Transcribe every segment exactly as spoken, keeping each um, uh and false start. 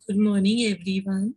Good morning, everyone.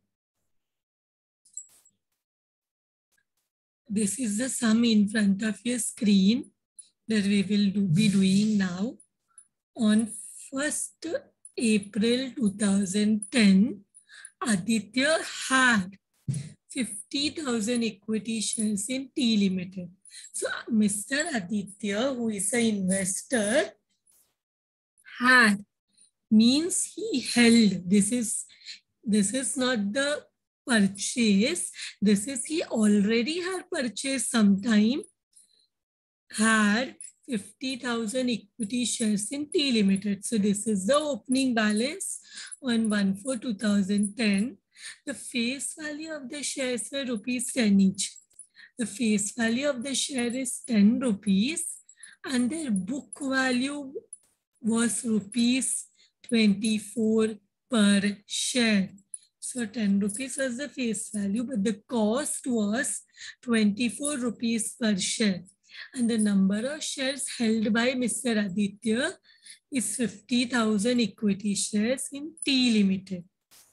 This is the sum in front of your screen that we will do, be doing now. On first April two thousand ten, Aditya had fifty thousand equity shares in T Limited. So Mister Aditya, who is an investor, had means he held. This is this is not the purchase. This is he already had purchased sometime, had fifty thousand equity shares in T Limited. So this is the opening balance on one four two thousand ten. The face value of the shares were rupees ten each. The face value of the share is ten rupees and their book value was rupees twenty-four per share. So ten rupees was the face value, but the cost was twenty-four rupees per share. And the number of shares held by Mister Aditya is fifty thousand equity shares in T Limited.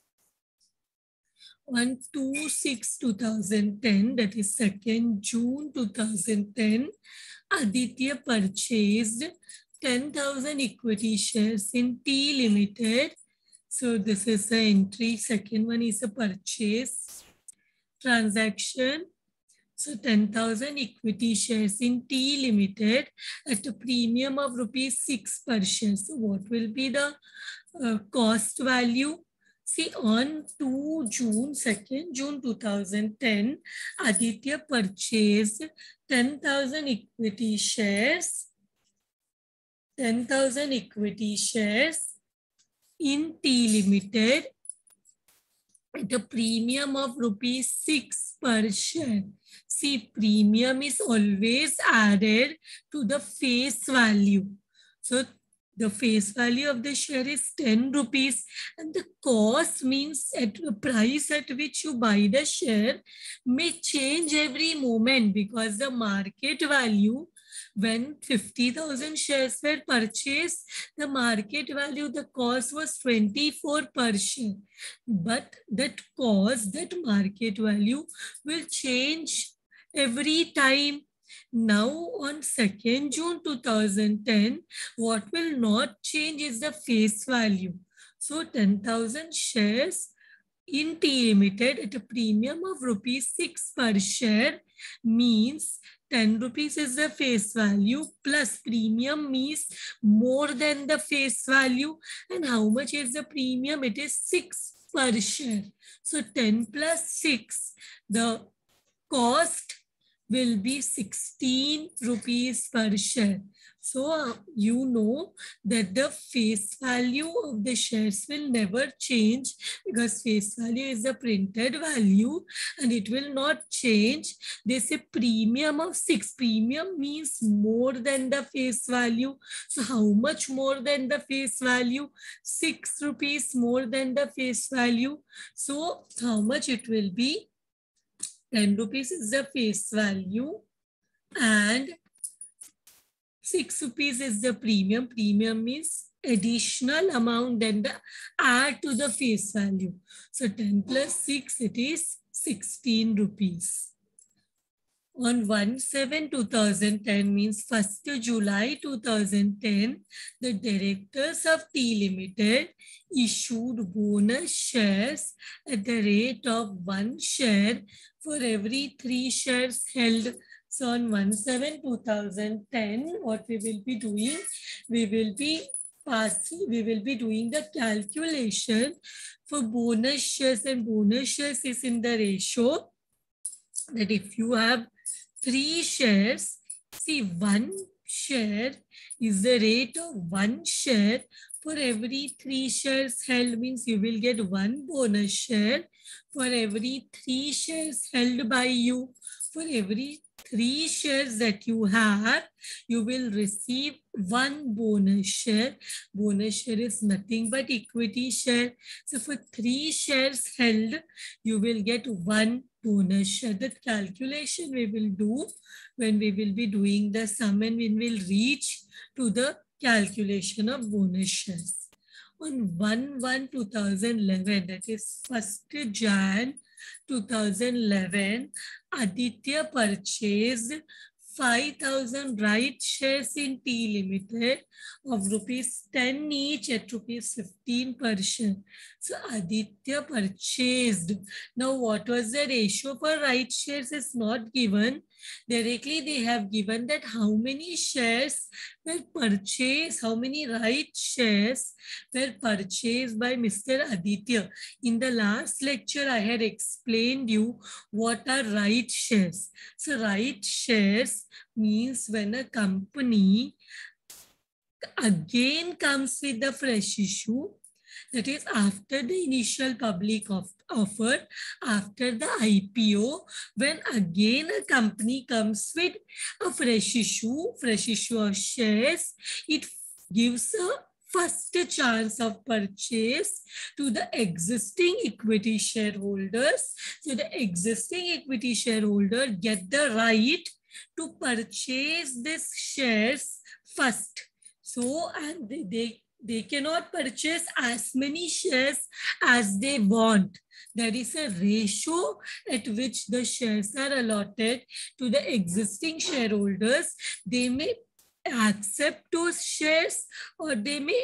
On two six two thousand ten, that is second June two thousand ten, Aditya purchased ten thousand equity shares in T Limited. So this is the entry. Second one is a purchase transaction. So ten thousand equity shares in T Limited at a premium of rupees six per share. So what will be the uh, cost value? See, on two June, second June two thousand ten, Aditya purchased ten thousand equity shares, ten thousand equity shares in T Limited at a premium of rupees six per share. See, premium is always added to the face value. So the face value of the share is ten rupees and the cost means at the price at which you buy the share may change every moment because the market value, when fifty thousand shares were purchased, the market value, the cost was twenty-four per share. But that cost, that market value will change every time. Now on second June two thousand ten, what will not change is the face value. So ten thousand shares in T Limited at a premium of rupees six per share means ten rupees is the face value plus premium means more than the face value. And how much is the premium? It is six per share. So ten plus six, the cost will be sixteen rupees per share. So uh, you know that the face value of the shares will never change because face value is the printed value and it will not change. They say premium of six. Premium means more than the face value. So how much more than the face value? Six rupees more than the face value. So how much it will be? ten rupees is the face value and six rupees is the premium. Premium means additional amount than the add to the face value. So ten plus six, it is sixteen rupees. On one seven two thousand ten means first July two thousand ten, the directors of T Limited issued bonus shares at the rate of one share for every three shares held. So on one seven two thousand ten, what we will be doing, we will be passing, we will be doing the calculation for bonus shares, and bonus shares is in the ratio that if you have three shares, see one share is the rate of one share for every three shares held means you will get one bonus share for every three shares held by you. For every three shares that you have, you will receive one bonus share. Bonus share is nothing but equity share. So for three shares held, you will get one bonus share. That calculation we will do when we will be doing the sum and we will reach to the calculation of bonus shares. on one one two thousand eleven, that is first January two thousand eleven, Aditya purchased five thousand right shares in T Limited of rupees ten each at rupees fifteen per share. So Aditya purchased. Now what was the ratio for right shares is not given. Directly they have given that how many shares were purchased, how many right shares were purchased by Mister Aditya. In the last lecture, I had explained you what are right shares. So right shares means when a company again comes with a fresh issue, that is after the initial public of, offer, after the I P O, when again a company comes with a fresh issue, fresh issue of shares, it gives a first chance of purchase to the existing equity shareholders. So the existing equity shareholder get the right to purchase these shares first. So, and they, they, they cannot purchase as many shares as they want. There is a ratio at which the shares are allotted to the existing shareholders. They may accept those shares or they may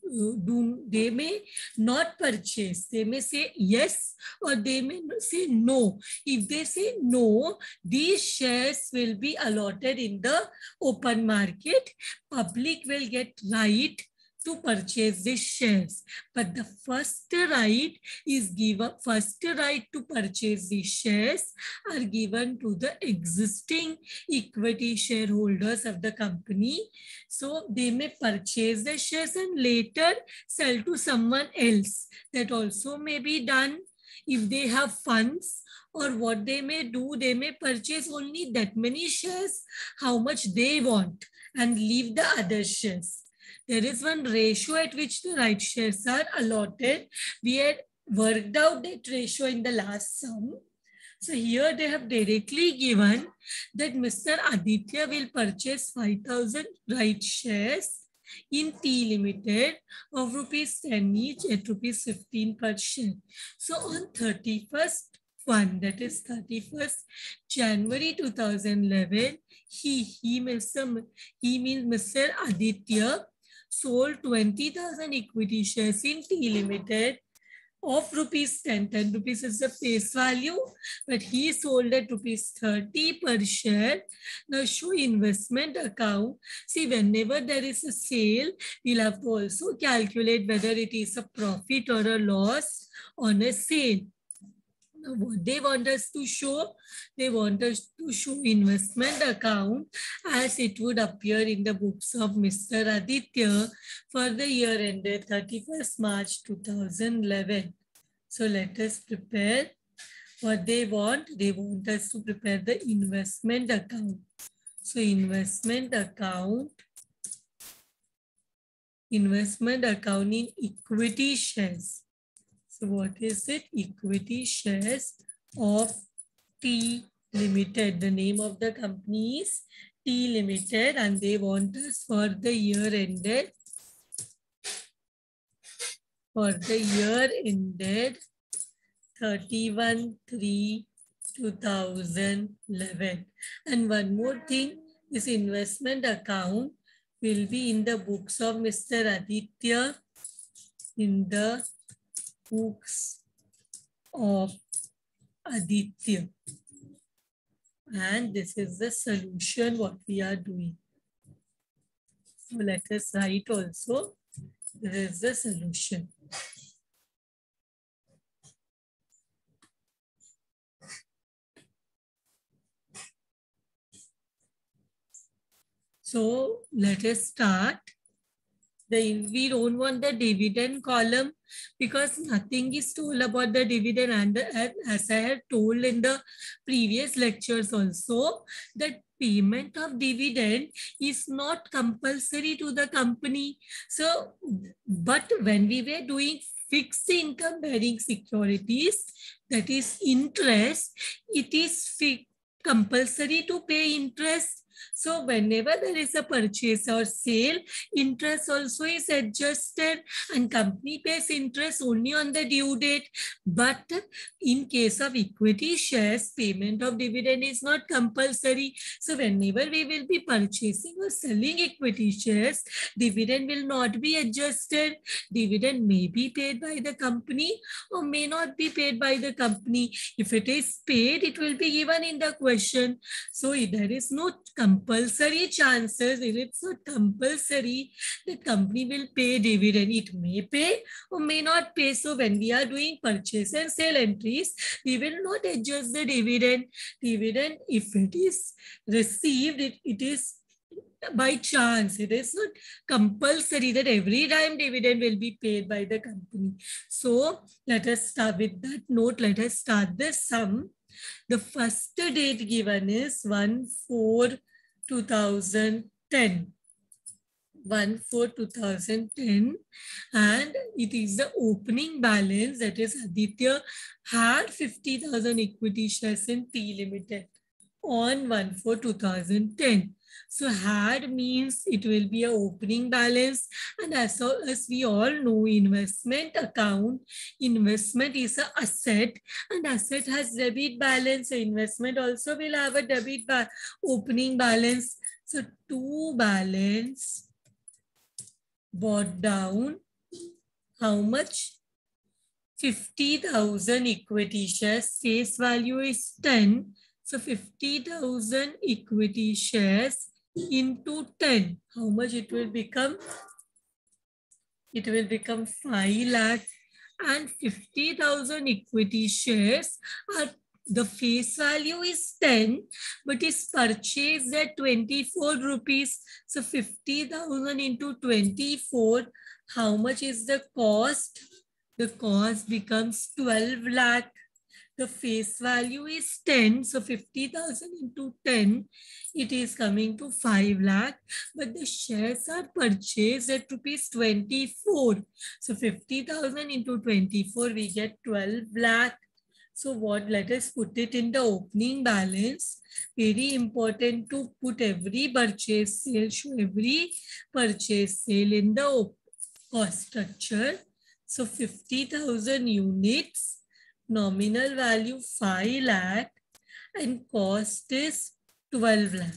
do they may not purchase. They may say yes or they may say no. If they say no, these shares will be allotted in the open market. Public will get right to purchase these shares. But the first right is given, first right to purchase these shares are given to the existing equity shareholders of the company. So they may purchase the shares and later sell to someone else. That also may be done if they have funds. Or what they may do, they may purchase only that many shares, how much they want, and leave the other shares. There is one ratio at which the right shares are allotted. We had worked out that ratio in the last sum. So here they have directly given that Mister Aditya will purchase five thousand right shares in T Limited of rupees ten each at rupees fifteen per share. So on thirty-first one, that is thirty-first January two thousand eleven, he, he, Mister he means Mister Aditya sold twenty thousand equity shares in T Limited of rupees ten. ten rupees is the face value, but he sold at rupees thirty per share. Now show investment account. See, whenever there is a sale, we'll have to also calculate whether it is a profit or a loss on a sale. Now, what they want us to show, they want us to show investment account as it would appear in the books of Mister Aditya for the year ended thirty-first March two thousand eleven. So let us prepare what they want. They want us to prepare the investment account. So investment account, investment account in equity shares. So what is it? Equity shares of T Limited. The name of the company is T Limited and they want us for the year ended. For the year ended thirty-first three two thousand eleven. And one more thing, this investment account will be in the books of Mister Aditya, in the books of Aditya. And this is the solution what we are doing. So let us write also, this is the solution. So let us start. The, we don't want the dividend column because nothing is told about the dividend, and the, as I had told in the previous lectures also, that payment of dividend is not compulsory to the company. So, but when we were doing fixed income bearing securities, that is interest, it is compulsory to pay interest. So whenever there is a purchase or sale, interest also is adjusted and company pays interest only on the due date. But in case of equity shares, payment of dividend is not compulsory. So whenever we will be purchasing or selling equity shares, dividend will not be adjusted. Dividend may be paid by the company or may not be paid by the company. If it is paid, it will be given in the question. So there is no compulsory chances. If it's not compulsory, the company will pay dividend. It may pay or may not pay. So when we are doing purchase and sale entries, we will not adjust the dividend. Dividend, if it is received, it, it is by chance. It is not compulsory that every time dividend will be paid by the company. So let us start with that note. Let us start the sum. The first date given is one four two thousand ten. one four two thousand ten, and it is the opening balance, that is Aditya had fifty thousand equity shares in T Limited on one four two thousand ten. So had means it will be an opening balance, and as, as we all know, investment account, investment is an asset, and asset has debit balance. So investment also will have a debit ba opening balance. So to balance bought down how much? fifty thousand equity shares. Face value is ten. So fifty thousand equity shares into ten. How much it will become? It will become five lakh, and fifty thousand equity shares are, the face value is ten, but is purchased at twenty-four rupees. So fifty thousand into twenty-four, how much is the cost? The cost becomes twelve lakh. The face value is ten. So fifty thousand into ten, it is coming to five lakh. But the shares are purchased at rupees twenty-four. So fifty thousand into twenty-four, we get twelve lakh. So what, let us put it in the opening balance. Very important to put every purchase sale, show every purchase sale in the cost structure. So fifty thousand units, nominal value five lakh, and cost is twelve lakh.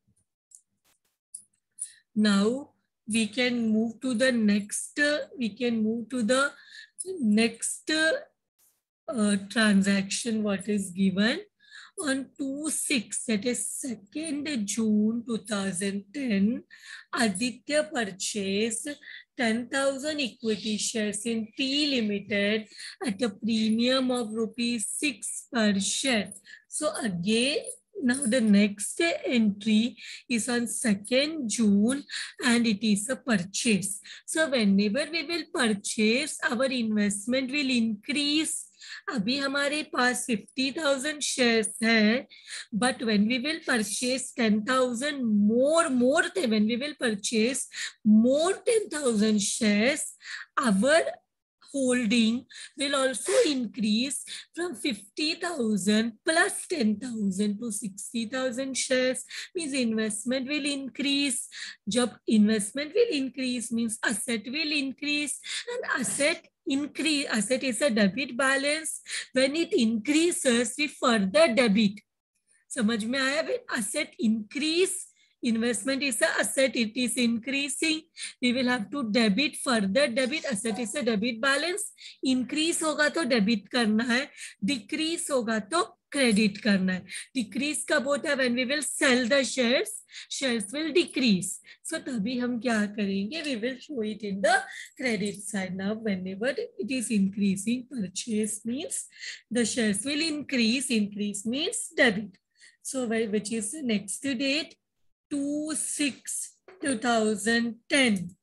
Now we can move to the next, uh, we can move to the next uh, Uh, transaction. What is given on two six, that is second June two thousand ten, Aditya purchased ten thousand equity shares in T Limited at a premium of rupees six per share. So again, now the next entry is on second June, and it is a purchase. So whenever we will purchase, our investment will increase. अभी हमारे पास fifty thousand shares है, but when we will purchase ten thousand more, more than when we will purchase more ten thousand shares, our holding will also increase from fifty thousand plus ten thousand to sixty thousand shares. Means investment will increase. Jab investment will increase means asset will increase, and asset increase, asset is a debit balance. When it increases, we further debit. समझ में आया? When asset increase, investment is a asset, it is increasing, we will have to debit, further debit. Asset is a debit balance. Increase होगा तो debit करना है, decrease होगा तो credit करना है. Decrease कब होता है? When we will sell the shares, shares will decrease. So तभी हम क्या करेंगे? We will show it in the credit side. Now whenever it is increasing, purchase means the shares will increase. Increase means debit. So which is the next date? two six two thousand ten.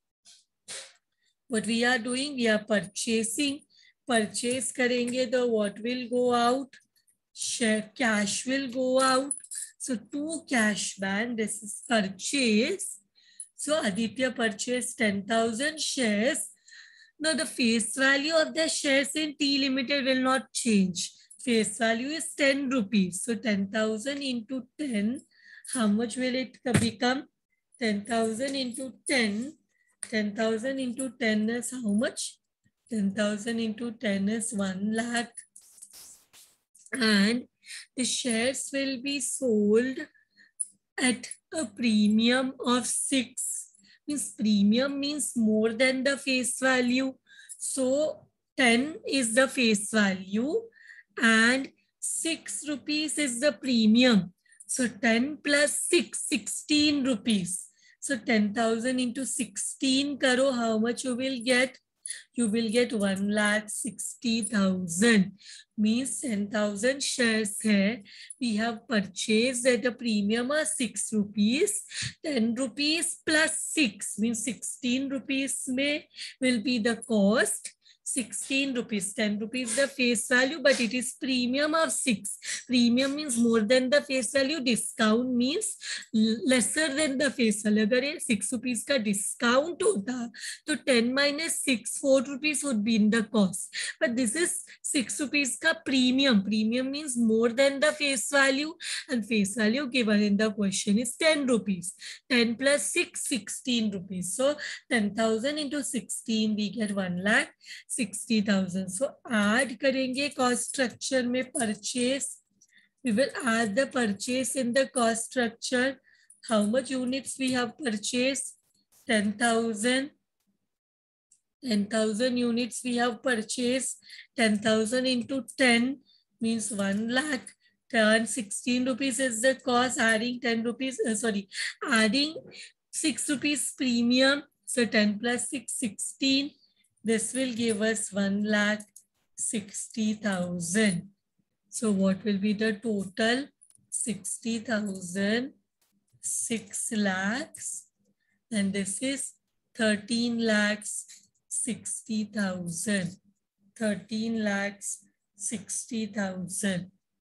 What we are doing? We are purchasing. Purchase करेंगे तो what will go out? Share cash will go out. So to cash band, this is purchase. So Aditya purchased ten thousand shares. Now the face value of the shares in T Limited will not change. Face value is ten rupees. So ten thousand into ten, how much will it become? ten thousand into ten. ten thousand into ten is how much? ten thousand into ten is one lakh. And the shares will be sold at a premium of six. Means premium means more than the face value. So ten is the face value and six rupees is the premium. So ten plus six, sixteen rupees. So ten thousand into sixteen karo, how much you will get? You will get one lakh sixty thousand. Means ten thousand shares hai. We have purchased at a premium of six rupees. ten rupees plus six means sixteen rupees may will be the cost. sixteen rupees, ten rupees the face value, but it is premium of six. Premium means more than the face value. Discount means lesser than the face value. अगर ये six rupees का discount होता तो ten minus six, four rupees would be in the cost. But this is six rupees का premium. Premium means more than the face value, and face value given in the question is ten rupees. ten plus six, sixteen rupees. So ten thousand into sixteen we get one lakh sixty thousand. So add करेंगे cost structure में purchase. We will add the purchase in the cost structure. How much units we have purchased? ten thousand. ten thousand units we have purchased. ten thousand into ten means one lakh. Turn sixteen rupees is the cost. Adding ten rupees, uh, sorry, adding six rupees premium. So ten plus six, sixteen. This will give us one lakh sixty thousand. So what will be the total? sixty thousand, six lakhs, and this is thirteen lakhs sixty thousand. thirteen lakhs sixty thousand.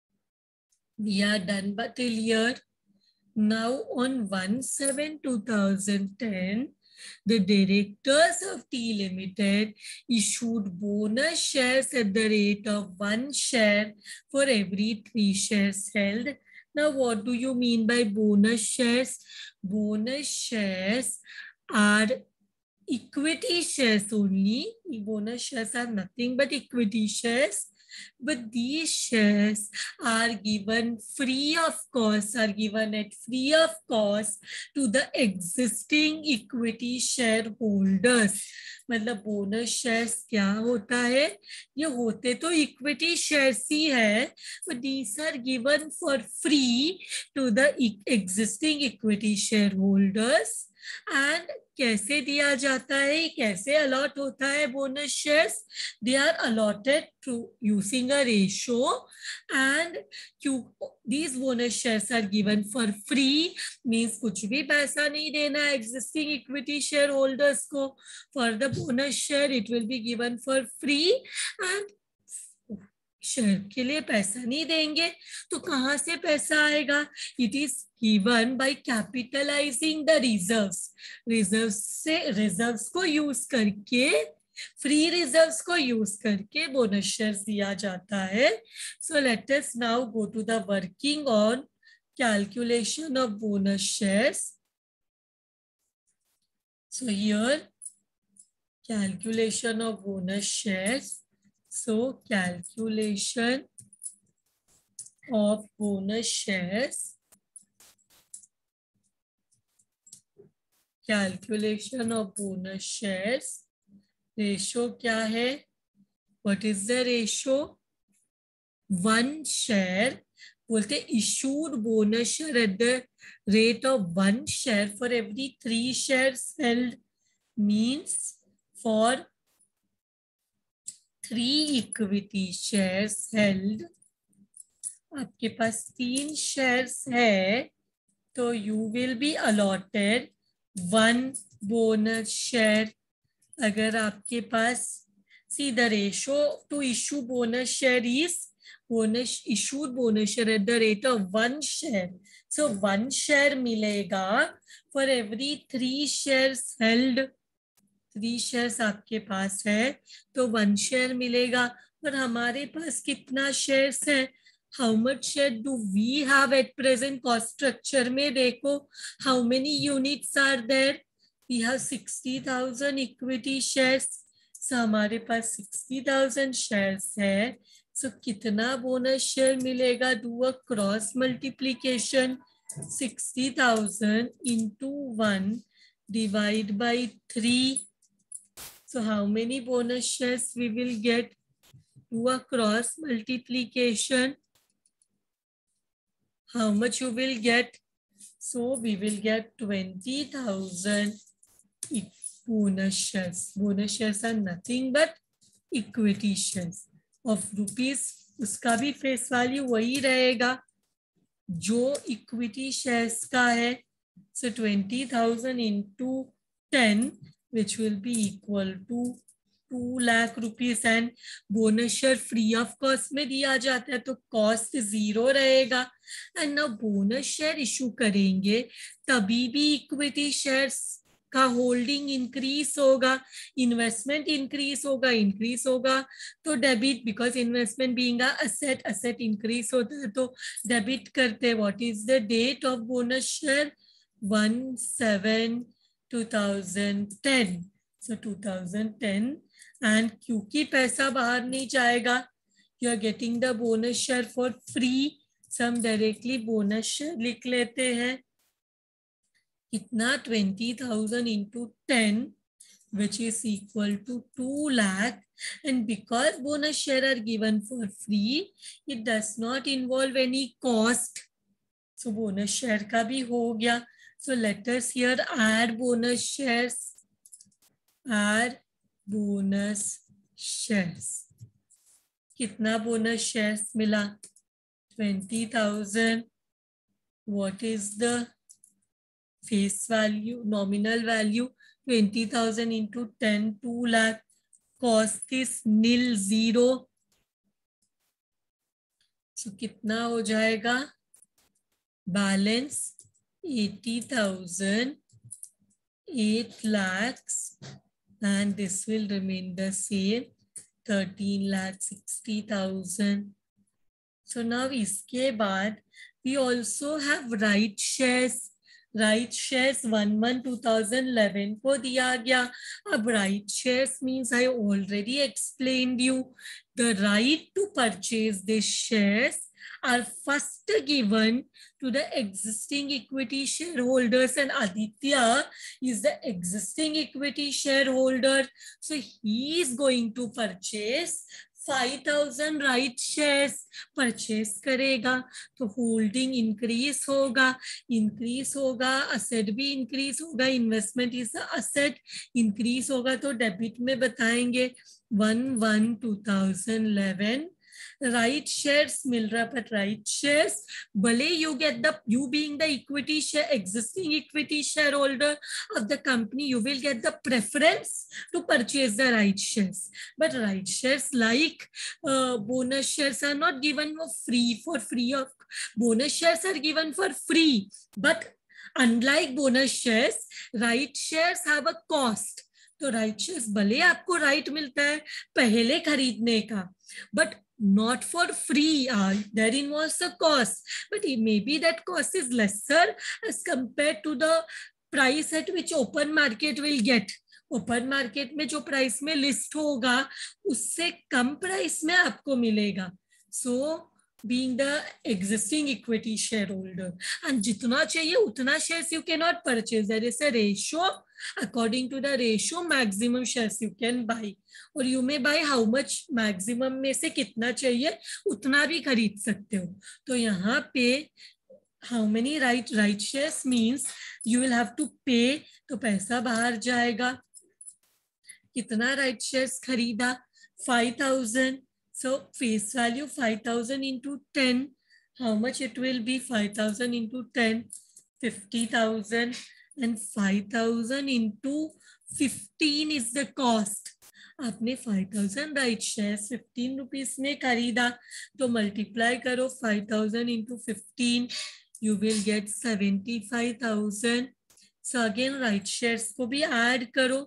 We are done but till here. Now on one seven two thousand ten, the directors of Tea Limited issued bonus shares at the rate of one share for every three shares held. Now, what do you mean by bonus shares? Bonus shares are equity shares only. Bonus shares are nothing but equity shares. But these shares are given free of cost, are given at free of cost to the existing equity shareholders. मतलब bonus shares क्या होता है? ये होते तो equity shares ही है, but these are given for free to the existing equity shareholders. And कैसे दिया जाता है, कैसे अलॉट होता है bonus shares? They are allotted through using a ratio, and these bonus shares are given for free. Means कुछ भी पैसा नहीं देना एग्जिस्टिंग इक्विटी शेयर होल्डर्स को. For the bonus share it will be given for free, and share के लिए पैसा नहीं देंगे तो कहां से पैसा आएगा? It is given by capitalising the reserves. Reserves से रिजर्व्स को यूज करके, फ्री रिजर्व्स को यूज करके बोनस शेयर्स दिया जाता है. So let us now go to the working on calculation of bonus shares. So here calculation of bonus shares. So calculation of bonus shares. Calculation of bonus shares. Ratio क्या है? What is the ratio? One share. बोलते issued bonus share at the rate of one share for every three shares held. Means for three equity shares held, आपके पास तीन shares है तो you will be allotted one bonus share. अगर आपके पास, see the ratio to issue bonus share is bonus issued bonus share at the rate of one share. So one share मिलेगा for every three shares held. Three shares आपके पास है तो one share मिलेगा. पर हमारे पास कितना शेयर्स है? how much share do we have at present cost structure में देखो how many units are there, we have sixty thousand equity shares, so हमारे पास sixty thousand shares है, so कितना बोनस शेयर मिलेगा, do a cross multiplication, sixty thousand into one divide by three, so how many bonus shares we will get, do a cross multiplication, how much you will get, so we will get twenty thousand bonus shares. Bonus shares are nothing but equity shares of rupees, उसका भी face value वही रहेगा जो equity shares का है, so twenty thousand into ten which will be equal to two lakh rupees, and bonus share free of cost में दिया जाता है तो कॉस्ट जीरो रहेगा, एंड ना बोनस शेयर इशू करेंगे तभी भी इक्विटी शेयर्स का होल्डिंग इंक्रीज होगा, इन्वेस्टमेंट इंक्रीज होगा, इंक्रीज होगा तो debit, because investment being a asset, asset increase होता है तो डेबिट करते हैं. What is the date of bonus share, one seven two thousand ten, so two thousand ten, and क्योंकि पैसा बाहर नहीं जाएगा, you are getting the bonus share for free, so हम डायरेक्टली बोनस शेयर लिख लेते हैं. कितना, twenty thousand into ten which is equal to two lakh, and because bonus share are given for free, it does not involve any cost, so bonus share का भी हो गया. So let us here add bonus shares, add bonus shares. कितना bonus shares मिला, twenty thousand. What is the face value, nominal value, twenty thousand into ten, two lakh. Cost is nil, zero. So कितना हो जाएगा, balance eighty thousand, eight lakhs, and this will remain the same, thirteen lakh sixty thousand. So now इसके बाद we also have right shares. Right shares one one two thousand eleven को दिया गया. अब right shares means I already explained you, the right to purchase this shares are first given to the existing equity shareholders, and Aditya is the existing equity shareholder, so he is going to purchase five thousand right shares. Purchase करेगा तो holding increase होगा, increase होगा, asset भी increase होगा, investment is asset, increase होगा तो debit में बताएंगे one one two thousand eleven. Right shares मिल रहा, पर राइट शेयर्स भले you get the, you being the equity share, existing equity shareholder of the company, you will get the preference to purchase the right shares, but right shares like uh, bonus shares are not given for free, for free of, bonus shares are given for free, but unlike bonus shares, right shares have a cost. तो right shares भले आपको right मिलता है पहले खरीदने का, but not for free, uh, there involves a cost, but it may be that cost is lesser as compared to the price at which open market will get. Open market में जो price में list होगा उससे कम price में आपको मिलेगा. सो being the existing equity shareholder, and जितना चाहिए उतना shares you cannot purchase, there is a ratio, according to the ratio maximum shares you can buy, और you may buy how much, maximum में से कितना चाहिए उतना भी खरीद सकते हो. तो यहाँ पे how many right right shares means you will have to pay, तो पैसा बाहर जाएगा. कितना right shares खरीदा, five thousand. So face value five thousand into ten, how much it will be, five thousand into ten, fifty thousand, and five thousand into fifteen is the cost. आपने five thousand right shares fifteen rupees में खरीदा तो multiply करो five thousand into fifteen, you will get seventy-five thousand. So again right shares को भी add करो,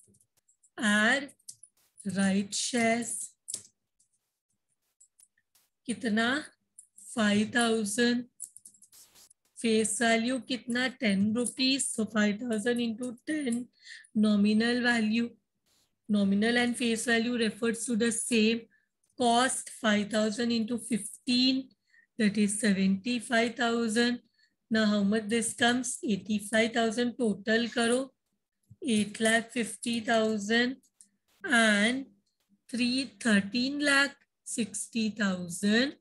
add right shares, कितना, five thousand, face value कितना, ten rupees, so five thousand into ten, nominal value, nominal and face value refers to the same. Cost five thousand into fifteen, that is seventy-five thousand. Now how much this comes? eighty-five thousand total karo, eight lakh fifty thousand and three thirteen lakh sixty thousand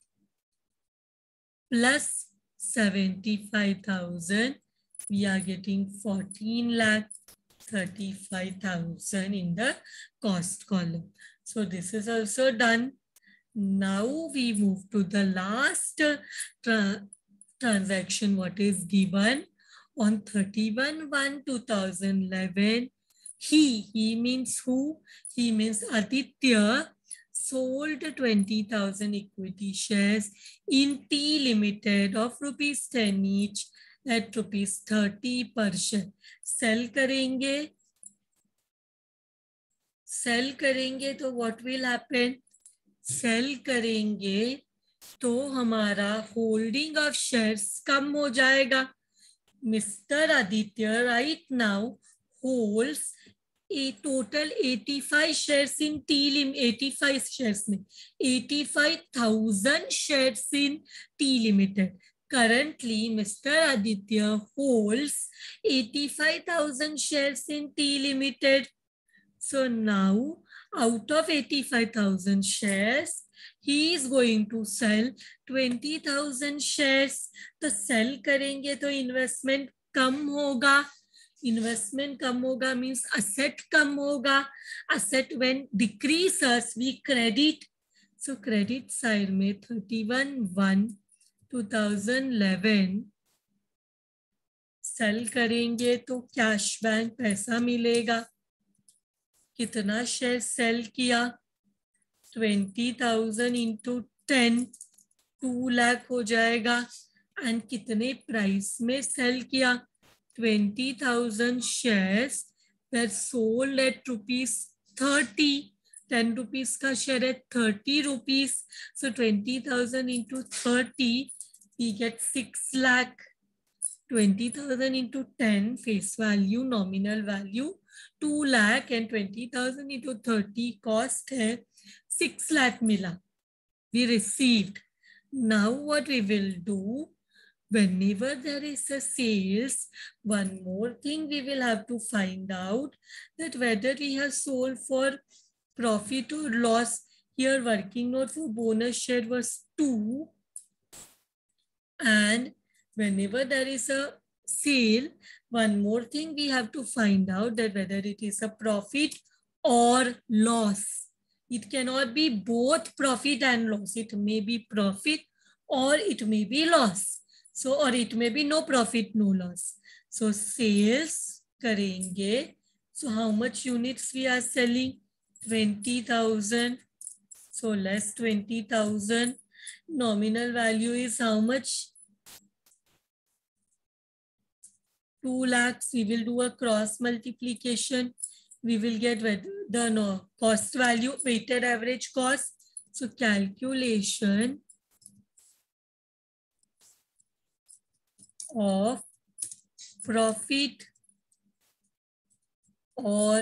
plus seventy-five thousand. We are getting fourteen lakh thirty-five thousand in the cost column. So this is also done. Now we move to the last tra transaction, what is given on thirty-one one two thousand eleven. He, he means who? He means Aditya sold twenty thousand equity shares in T Limited of rupees ten each at rupees thirty per share. Sell करेंगे, sell करेंगे तो what will happen? Sell करेंगे तो हमारा holding of shares कम हो जाएगा. Mister Aditya right now holds a total eighty-five shares in T Lim, eighty-five shares में, eighty-five thousand shares in T Limited. Currently, Mister Aditya holds eighty-five thousand shares in T Limited. So now, out of eighty-five thousand shares, he is going to sell twenty thousand shares. तो sell करेंगे तो investment कम होगा. Investment कम होगा means asset कम होगा. Asset when decreases, we credit. So credit side में thirty-one one two thousand eleven sell करेंगे तो cash bank पैसा मिलेगा. कितना शेयर सेल किया? Twenty thousand into ten, two lakh हो जाएगा. एंड कितने प्राइस में सेल किया? Twenty thousand shares were sold at rupees thirty. Ten rupees का शेयर है thirty rupees. So twenty thousand into thirty, we get six lakh. twenty thousand into ten, face value, nominal value, two lakh and twenty thousand into thirty, cost है six lakh मिला. We received. Now what we will do, whenever there is a sales, one more thing we will have to find out that whether we have sold for profit or loss. Here working note for bonus share was two. And whenever there is a sale, one more thing we have to find out that whether it is a profit or loss. It cannot be both profit and loss. It may be profit or it may be loss. So, or it may be no profit, no loss. So, sales करेंगे. So, how much units we are selling? twenty thousand. So, less twenty thousand. Nominal value is how much? two lakhs. We will do a cross multiplication. We will get the no, cost value, weighted average cost. So calculation of profit or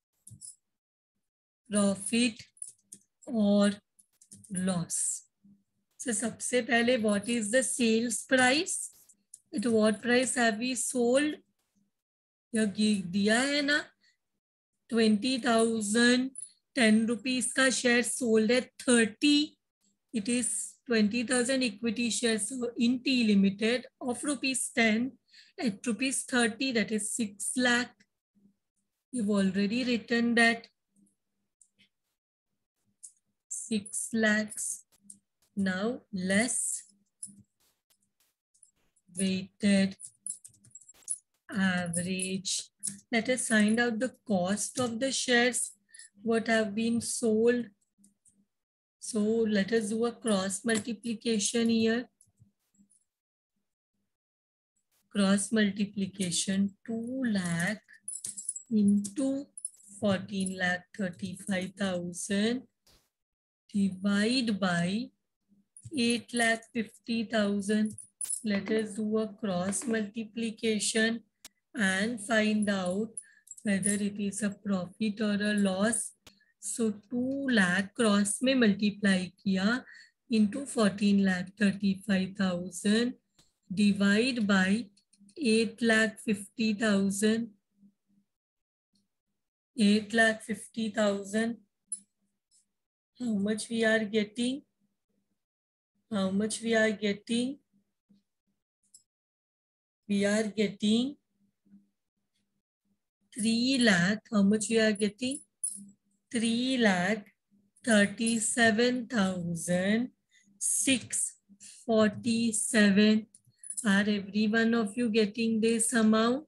profit or loss. So सबसे पहले what is the sales price? At what price have we sold? यह दिया है ना, twenty thousand, ten rupees का share sold at thirty. It is twenty thousand equity shares in T Limited of rupees ten at rupees thirty, that is six lakh. You've already written that. six lakhs. Now less weighted average. Let us find out the cost of the shares, what have been sold. So let us do a cross multiplication here. Cross multiplication, two lakh into fourteen lakh thirty-five thousand divide by eight lakh fifty thousand. Let us do a cross multiplication and find out whether it is a profit or a loss. So two lakh cross में multiply किया into fourteen lakh thirty-five thousand divide by eight lakh fifty thousand. eight lakh fifty thousand. How much we are getting? How much we are getting? We are getting three lakh. How much we are getting? three lakh thirty-seven thousand six forty-seven. Are every one of you getting this amount?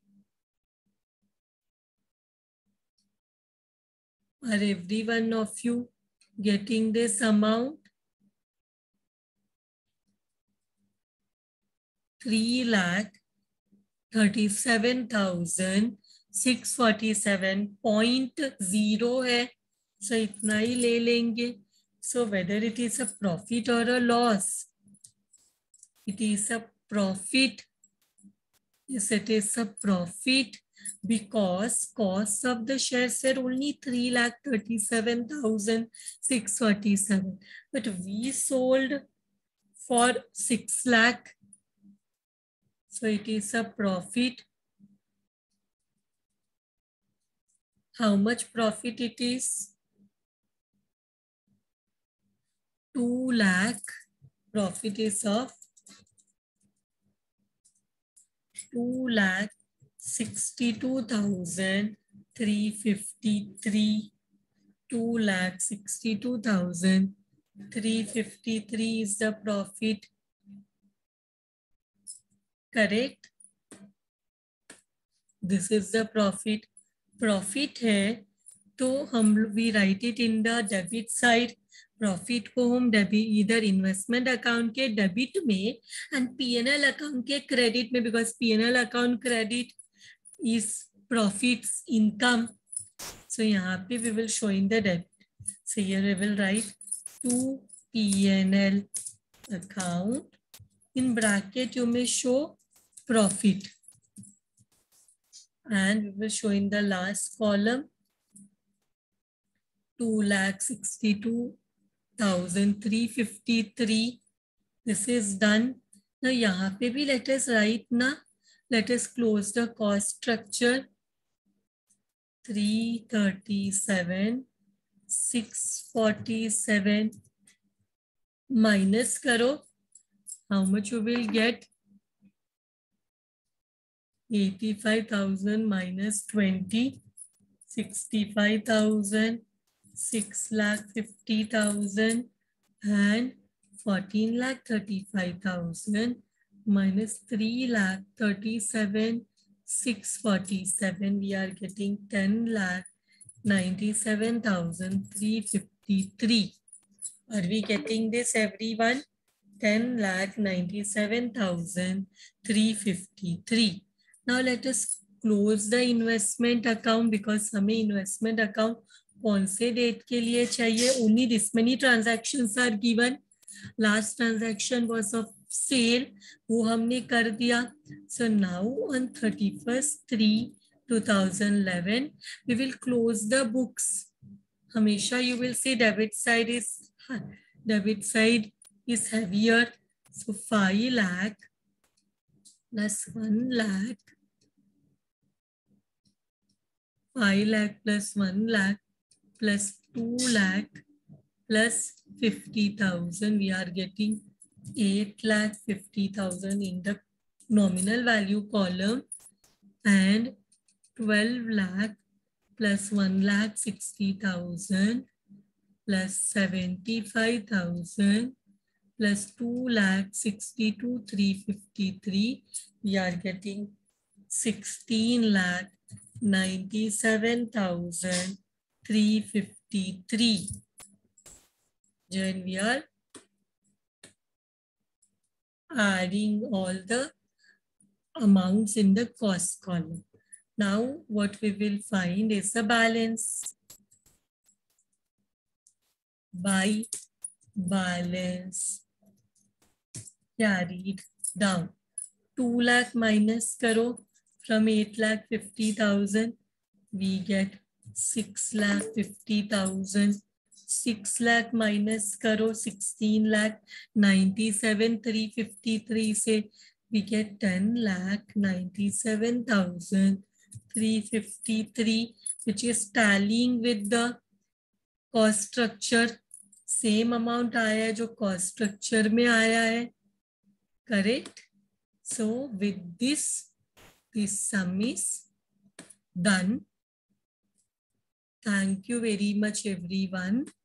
Are every one of you getting this amount? three lakh thirty-seven thousand six forty-seven point zero है. So इतना ही ले लेंगे. So whether it is a profit or a loss, it is a profit. Yes, it is a profit because cost of the shares were only three lakh thirty-seven thousand six forty-seven, but we sold for six lakh. So it is a profit. How much profit it is? two lakh. Profit is of two lakh sixty-two thousand three fifty-three. two lakh sixty-two thousand three fifty-three is the profit. Correct? This is the profit. Profit है तो हम we write it in the debit side. Profit को हम debit इधर investment account के debit में and PNL account के credit में, because PNL account credit is profits income. So यहाँ पे we will show in the debit. So here we will write to PNL account in bracket you may show profit, and we will show in the last column two lakh sixty-two thousand three fifty-three. This is done. Now यहाँ पे भी let us write ना, let us close the cost structure. three thirty-seven six forty-seven minus करो. How much you will get? eighty-five thousand minus twenty, sixty-five thousand, six lakh fifty thousand, and fourteen lakh thirty-five thousand minus three lakh thirty-seven, six forty-seven. We are getting ten lakh ninety-seven thousand three fifty-three. Are we getting this, everyone? ten lakh ninety-seven thousand three fifty-three. Now let us close the investment account because हमें investment account कौन से date के लिए चाहिए? Only this many transactions are given. Last transaction was of sale, वो हमने कर दिया. So now on thirty-first three two thousand eleven we will close the books. हमेशा you will see debit side is debit side is heavier. So five lakh plus one lakh, five lakh plus one lakh plus two lakh plus fifty thousand. We are getting eight lakh fifty thousand in the nominal value column, and twelve lakh plus one lakh sixty thousand plus seventy-five thousand plus two lakh sixty-two three fifty-three. We are getting sixteen lakh ninety-seven thousand three fifty-three. Then we are adding all the amounts in the cost column. Now what we will find is the balance. By balance carried down. two lakh minus karo from eight lakh fifty thousand, we get six lakh fifty thousand. six lakh minus karo sixteen lakh ninety-seven three fifty-three से we get ten lakh ninety-seven thousand three fifty-three, which is tallying with the cost structure. Same amount आया है जो cost structure में आया है, correct. So with this, this sum is done. Thank you very much, everyone.